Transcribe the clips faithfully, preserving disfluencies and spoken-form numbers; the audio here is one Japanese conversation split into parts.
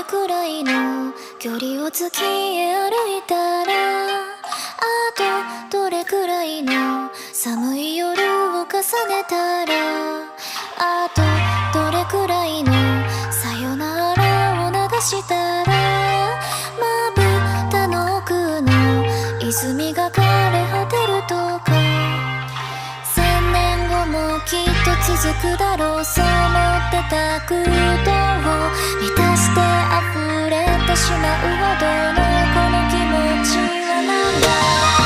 くらいの距離を月へ歩いたら、あとどれくらいの寒い夜を重ねたら、あとどれくらいのさよならを流したら、まぶたの奥の泉が枯れ果てるとか、千年後もきっと続くだろう、そう思ってた空洞を満たして溢れてしまうほどのこの気持ちはなんだ。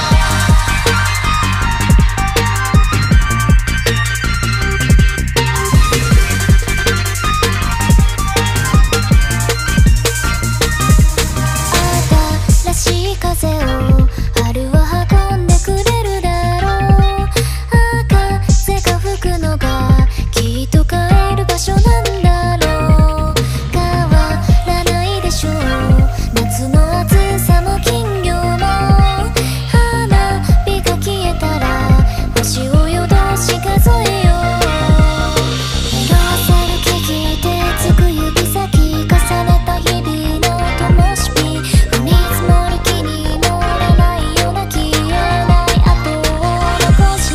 新しい風を春は運んでくれるだろう。あ風が吹くのがきっと帰る場所なんだろう。変わらないでしょう、夏の暑さも金魚も。花火が消えたら星を夜通し数えよう。色あせる木々でつく指先重ねた日々の灯火、踏み積もる気に乗れないような消えない跡を残し、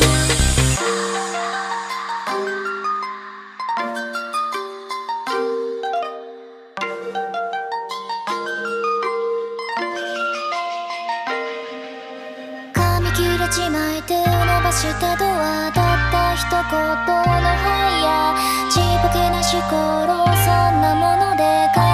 髪切れちまい手を伸ばしたドア、たった一言のはいやちっぽけなしころ、そんなもので